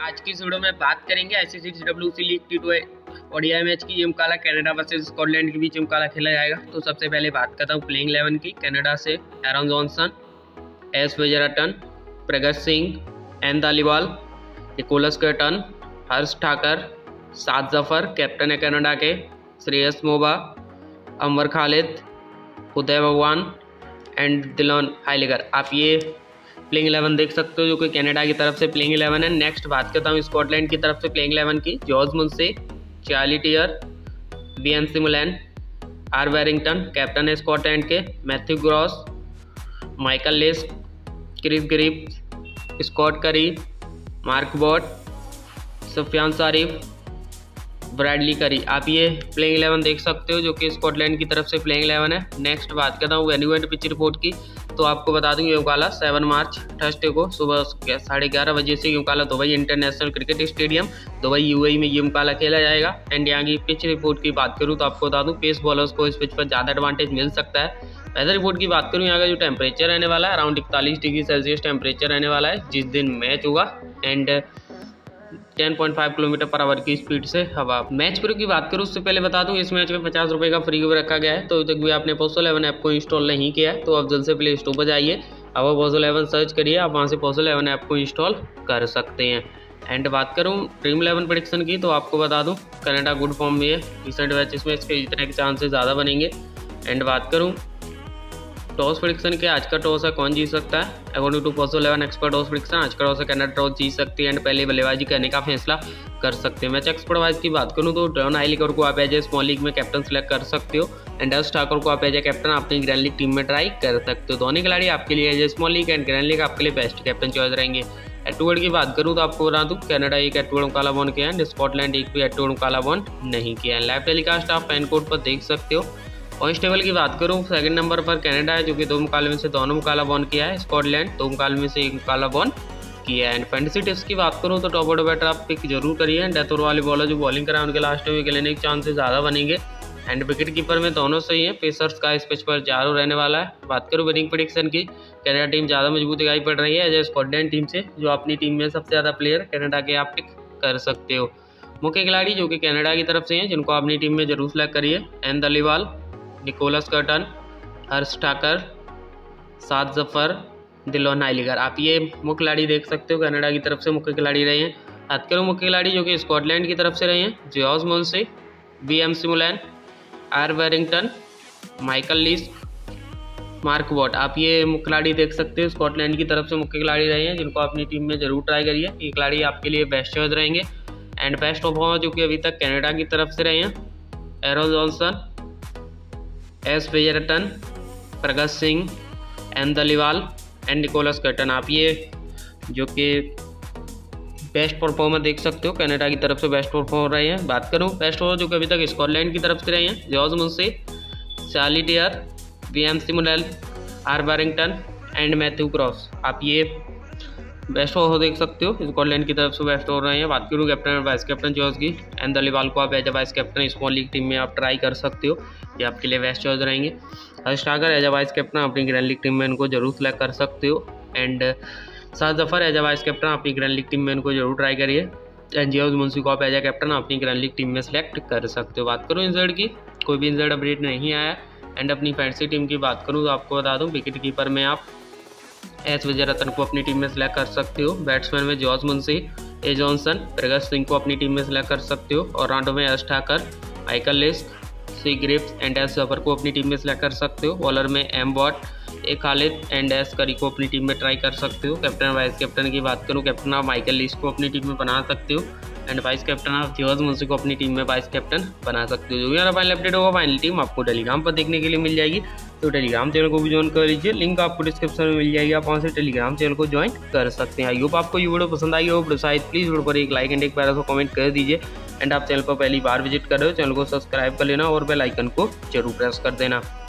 आज की इस वीडियो में बात करेंगे ICC league T20 ODI match की। काला कनाडा वर्सेस स्कॉटलैंड के बीच काला खेला जाएगा। तो सबसे पहले बात करता हूँ प्लेइंग 11 की। कनाडा से एरन जॉनसन, एस वेजरटन, Pargat Singh, N Dhaliwal, Nicholas Kirton, Harsh Thakar, Saad Zafar captain है कनाडा के, श्रेयस मोबा, अमर खालिद, उदय भगवान एंड डिलॉन हाइलेगर। आप ये प्लेइंग 11 देख सकते हो जो कि कनाडा की तरफ से प्लेइंग 11 है। नेक्स्ट बात करता हूँ स्कॉटलैंड की तरफ से प्लेइंग 11 की। George Munsey, Charlie Tear, B सिमुलैन, आर वेरिंगटन कैप्टन है स्कॉटलैंड के, Matthew Cross, Michael Leask, Chris ग्रिप, स्कॉट करी, मार्क बॉट, सुफियान सारिफ, ब्रैडली करी। आप ये प्लेइंग 11 देख सकते हो जो कि स्कॉटलैंड की तरफ से प्लेइंग 11 है। नेक्स्ट बात करता हूँ वेन्यू एंड पिच रिपोर्ट की। तो आपको बता दूं ये काला 7 मार्च थर्सडे को सुबह 11:30 बजे से ये काला Dubai International Cricket Stadium Dubai UAE में ये काला खेला जाएगा। एंड यहाँ की पिच रिपोर्ट की बात करूँ तो आपको बता दूं पेस बॉलर्स को इस पिच पर ज़्यादा एडवांटेज मिल सकता है। वेदर रिपोर्ट की बात करूँ यहाँ का जो टेम्परेचर रहने वाला है अराउंड 41 डिग्री सेल्सियस टेम्परेचर रहने वाला है जिस दिन मैच होगा। एंड 10.5 किलोमीटर पर आवर की स्पीड से हवा। मैच प्रो की बात करूँ उससे पहले बता दूं इस मैच में 50 रुपये का फ्री गिव रखा गया है। तो अभी तक भी आपने पोसो 11 ऐप को इंस्टॉल नहीं किया है तो आप जल्द से प्ले स्टोर पर जाइए, अब आप पोसो 11 सर्च करिए, आप वहाँ से पोसो 11 ऐप को इंस्टॉल कर सकते हैं। एंड बात करूँ ड्रीम 11 प्रेडिक्शन की तो आपको बता दूँ कनाडा गुड फॉर्म में है। रिसेंट मैचेस में इसके जीतने के चांसेस ज़्यादा बनेंगे। एंड बात करूँ टॉस प्रेडिक्शन के, आज का टॉस है कौन जीत सकता है अकॉर्डिंग टू पोसो 11 एक्सपर्ट टॉस प्रेडिक्शन। आज का टॉस है कनाडा टॉस जीत सकती है एंड पहले बल्लेबाजी करने का फैसला कर सकते हैं। मैच एक्सपर्ट वाइज की बात करूं तो डिलॉन हाइलेगर को आप एज ए स्मॉल लीग में कैप्टन सेलेक्ट कर सकते हो एंड हर्ष ठाकर को आप एज ए कैप्टन अपनी ग्रैंड लीग टीम में ट्राई कर सकते हो। दोनों खिलाड़ी आपके लिए as a small league and grand league आपके लिए बेस्ट कैप्टन चॉइस रहेंगे। एटवर्ड की बात करूँ तो आपको बता दूं कनाडा एक एटवर्ड काला बॉन्ड किया है, स्कॉटलैंड एक भी एटवर्ड काला बॉन्ड नहीं किया है। लाइव टेलीकास्ट आप फैन कोड पर देख सकते हो। पॉइंट्स टेबल की बात करूँ सेकंड नंबर पर कनाडा है जो कि 2 मुकाबले में से दोनों मुकाबला बॉन्ड किया है। स्कॉटलैंड 2 मुकाबले में से 1 मुकाबला बॉन्ड किया है। एंड फैंटेसी टिप्स की बात करूँ तो टॉप ऑर्डर बैटर आप पिक जरूर करिए। डेथ ओवर वाले बॉलर जो बॉलिंग कराए उनके लास्ट में विकेट लेने के चांसेस ज़्यादा बनेंगे। एंड विकेट कीपर में दोनों सही है। पेसर्स का इस पिच पर जारो रहने वाला है। बात करूँ विनिंग प्रेडिक्शन की, कनाडा टीम ज़्यादा मजबूत दिखाई पड़ रही है एज ए स्कॉटलैंड टीम से, जो अपनी टीम में सबसे ज़्यादा प्लेयर कनाडा के आप पिक कर सकते हो। मुख्य खिलाड़ी जो कि कनाडा की तरफ से हैं जिनको अपनी टीम में जरूर सेलेक्ट करिए, N Dhaliwal, Nicholas Kirton, Harsh Thakar, Saad Zafar, Dillon Heyliger. आप ये मुख्य खिलाड़ी देख सकते हो कनाडा की तरफ से मुख्य खिलाड़ी रहे हैं। बात करूँ मुख्य खिलाड़ी जो कि स्कॉटलैंड की तरफ से रहे हैं, जॉर्ज मुंसे, बीएम सिमुलैन, R Berrington, Michael Leask, Mark बॉट। आप ये मुख्य खिलाड़ी देख सकते हो स्कॉटलैंड की तरफ से मुख्य खिलाड़ी रहे हैं जिनको अपनी टीम में जरूर ट्राई करिए। ये खिलाड़ी आपके लिए बेस्ट चॉइस रहेंगे। एंड बेस्ट परफॉर्मर जो कि अभी तक कनाडा की तरफ से रहे हैं, एरन जॉनसन, एस वेजरटन, Pargat Singh, N Dhaliwal and Nicholas Kirton. आप ये जो कि बेस्ट परफॉर्मर देख सकते हो कनाडा की तरफ से बेस्ट परफॉर्मर रहे हैं। बात करूं बेस्ट ओवर जो कि अभी तक स्कॉटलैंड की तरफ से रहे हैं, George Munsey, Charlie Tear, B सिमुलैन, R Berrington and Matthew Cross. आप ये बेस्ट ओवर देख सकते हो स्कॉटलैंड की तरफ से बेस्ट ओवर रहे हैं। बात करूँ कैप्टन और वाइस कैप्टन चॉइस की, एन धालीवाल को आप as a vice captain small league team में आप ट्राई कर सकते हो, ये आपके लिए बेस्ट चॉइस रहेंगे। Harsh Thakar as a vice captain अपनी ग्रैंड लीग टीम में इनको जरूर सेलेक्ट कर सकते हो। And Saad Zafar as a vice captain अपनी ग्रैंड लीग टीम में इनको जरूर ट्राई करिए। एंड जॉर्ज मुंसे को आप एज ए कैप्टन अपनी ग्रैंड लीग टीम में सेलेक्ट कर सकते हो। बात करूँ इंजर्ड की, कोई भी इंजर्ड अपडेट नहीं आया। एंड अपनी फैंटेसी टीम की बात करूँ तो आपको बता दूँ विकेट कीपर में आप एस वेजरटन को अपनी टीम में सेलेक्ट कर सकते हो। बैट्समैन में जॉर्ज मुंसे, ए जॉनसन, प्रगत सिंह को अपनी टीम में सेलेक्ट कर सकते हो। और राउंडो में Harsh Thakar, Michael Leask, C ग्रिप्स एंड एस जफर को अपनी टीम में सेलेक्ट कर सकते हो। बॉलर में एम बॉट, A Khalid and S Currie को अपनी टीम में ट्राई कर सकते हो। कैप्टन वाइस कैप्टन की बात करूँ, कैप्टन आप माइकल लीस को अपनी टीम में बना सकते हो एंड वाइस कैप्टन आप जॉर्ज मुंसे को अपनी टीम में वाइस कैप्टन बना सकते हो। जो भी हमारा फाइनल अपडेट होगा फाइनल टीम आपको टेलीग्राम पर देखने के लिए मिल जाएगी, तो टेलीग्राम चैनल को भी ज्वाइन कर लीजिए, लिंक आपको डिस्क्रिप्शन में मिल जाएगी, आप वहाँ से टेलीग्राम चैनल को ज्वाइन कर सकते हैं। आई होप आपको ये वीडियो पसंद आई हो, शायद प्लीज़ वीडियो पर एक लाइक एंड एक प्यारा सा कमेंट कर दीजिए। एंड आप चैनल पर पहली बार विजिट कर रहे हो चैनल को सब्सक्राइब कर लेना और बेल आइकन को जरूर प्रेस कर देना।